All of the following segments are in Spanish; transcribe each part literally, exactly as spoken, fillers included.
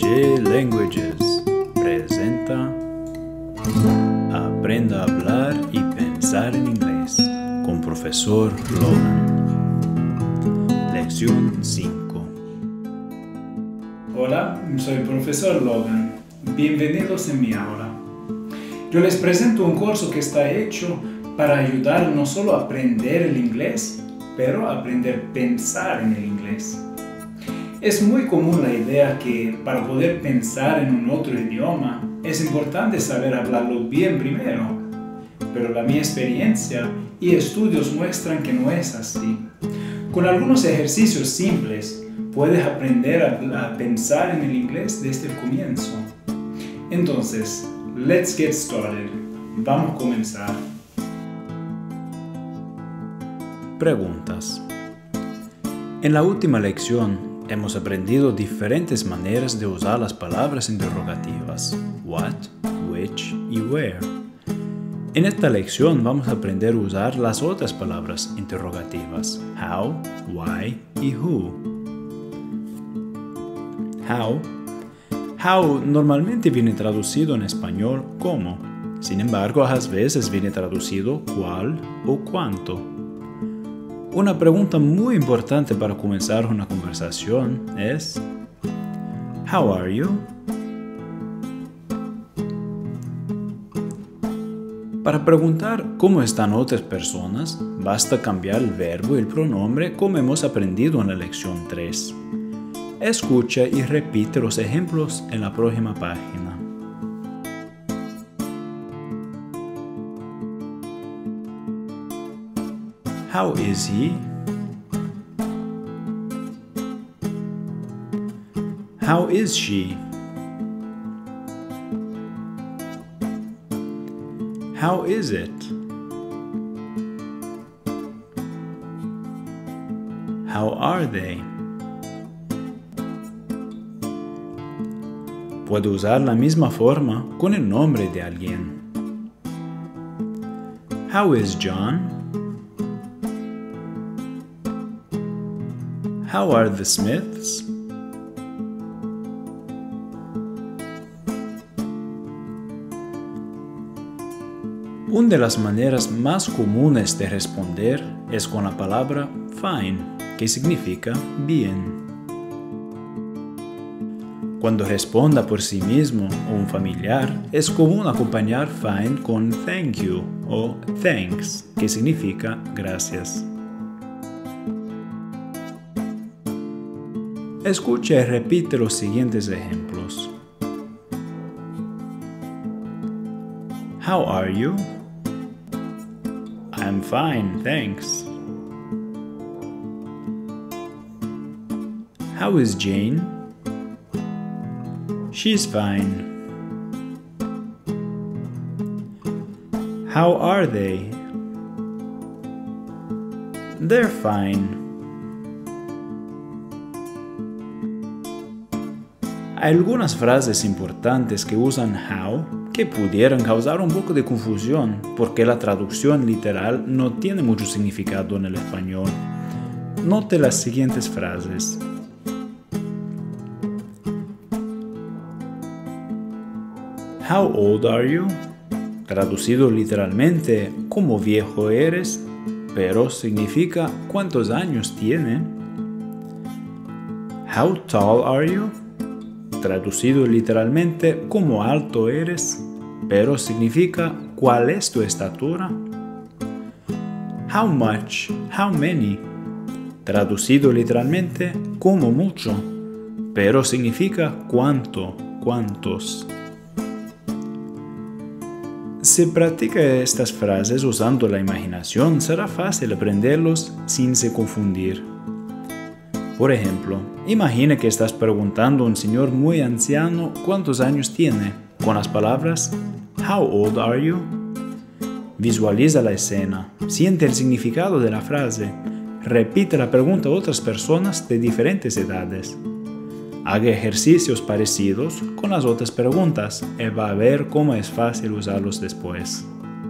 G Languages presenta Aprenda a hablar y pensar en inglés con Profesor Logan. Lección cinco. Hola, soy el Profesor Logan. Bienvenidos en mi aula. Yo les presento un curso que está hecho para ayudar no solo a aprender el inglés, pero a aprender a pensar en el inglés. Es muy común la idea que para poder pensar en un otro idioma es importante saber hablarlo bien primero, pero la mi experiencia y estudios muestran que no es así. Con algunos ejercicios simples puedes aprender a, a pensar en el inglés desde el comienzo. Entonces, let's get started. Vamos a comenzar. Preguntas. En la última lección hemos aprendido diferentes maneras de usar las palabras interrogativas what, which y where. En esta lección vamos a aprender a usar las otras palabras interrogativas how, why y who. How. How normalmente viene traducido en español como, sin embargo a veces viene traducido cuál o cuánto. Una pregunta muy importante para comenzar una conversación es How are you? Para preguntar cómo están otras personas, basta cambiar el verbo y el pronombre como hemos aprendido en la lección tres. Escucha y repite los ejemplos en la próxima página. How is he? How is she? How is it? How are they? Puedo usar la misma forma con el nombre de alguien. How is John? How are the Smiths? Una de las maneras más comunes de responder es con la palabra fine, que significa bien. Cuando responda por sí mismo o un familiar, es común acompañar fine con thank you o thanks, que significa gracias. Escucha y repite los siguientes ejemplos. How are you? I'm fine, thanks. How is Jane? She's fine. How are they? They're fine. Hay algunas frases importantes que usan how que pudieran causar un poco de confusión porque la traducción literal no tiene mucho significado en el español. Note las siguientes frases. How old are you? Traducido literalmente, ¿cómo viejo eres? Pero significa ¿cuántos años tiene? How tall are you? Traducido literalmente, ¿cómo alto eres? Pero significa ¿cuál es tu estatura? How much? How many? Traducido literalmente, ¿cómo mucho? Pero significa ¿cuánto? ¿Cuántos? Si practica estas frases usando la imaginación, será fácil aprenderlos sin se confundir. Por ejemplo, imagina que estás preguntando a un señor muy anciano cuántos años tiene, con las palabras How old are you? Visualiza la escena, siente el significado de la frase, repite la pregunta a otras personas de diferentes edades. Haga ejercicios parecidos con las otras preguntas y va a ver cómo es fácil usarlos después.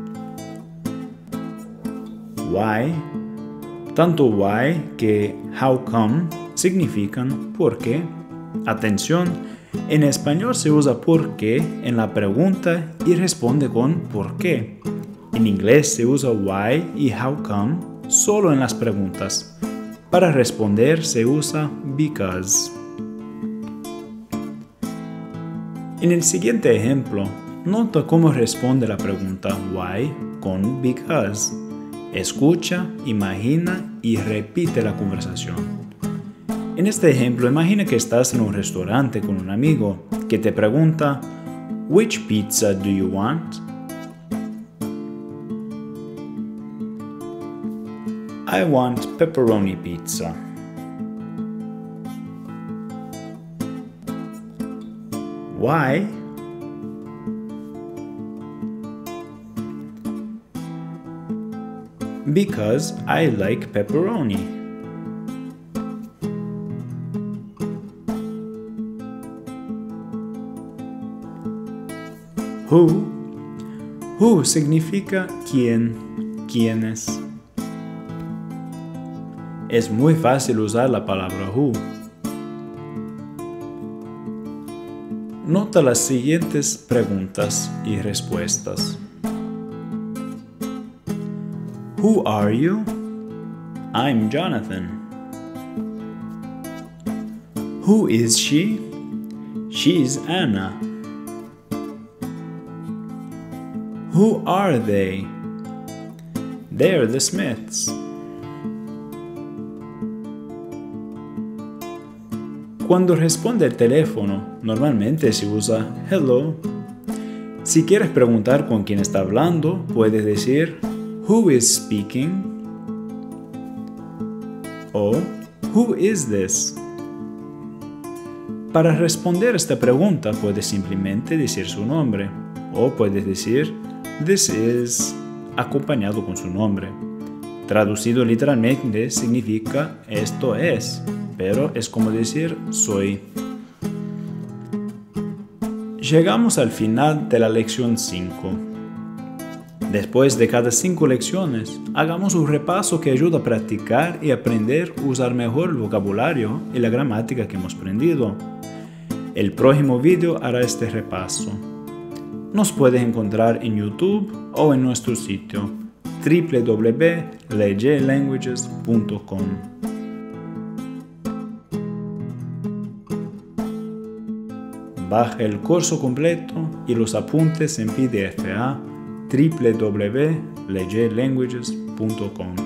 Why. Tanto why que how come significan por qué, Atención, en español se usa por qué en la pregunta y responde con por qué. En inglés se usa why y how come solo en las preguntas. Para responder se usa because. En el siguiente ejemplo, nota cómo responde la pregunta why con because. Escucha, imagina y repite la conversación. En este ejemplo, imagina que estás en un restaurante con un amigo que te pregunta "Which pizza do you want?" I want pepperoni pizza. Why? Because I like pepperoni. Who? Who significa quién, quiénes. Es muy fácil usar la palabra who. Nota las siguientes preguntas y respuestas. Who are you? I'm Jonathan. Who is she? She's Anna. Who are they? They're the Smiths. Cuando responde el teléfono, normalmente se usa hello. Si quieres preguntar con quién está hablando, puedes decir who is speaking o who is this. Para responder esta pregunta, puedes simplemente decir su nombre o puedes decir this is acompañado con su nombre. Traducido literalmente significa esto es, pero es como decir soy. Llegamos al final de la lección cinco. Después de cada cinco lecciones, hagamos un repaso que ayuda a practicar y aprender a usar mejor el vocabulario y la gramática que hemos aprendido. El próximo video hará este repaso. Nos puedes encontrar en YouTube o en nuestro sitio w w w punto lege languages punto com. Baja el curso completo y los apuntes en P D F a w w w punto lege languages punto com.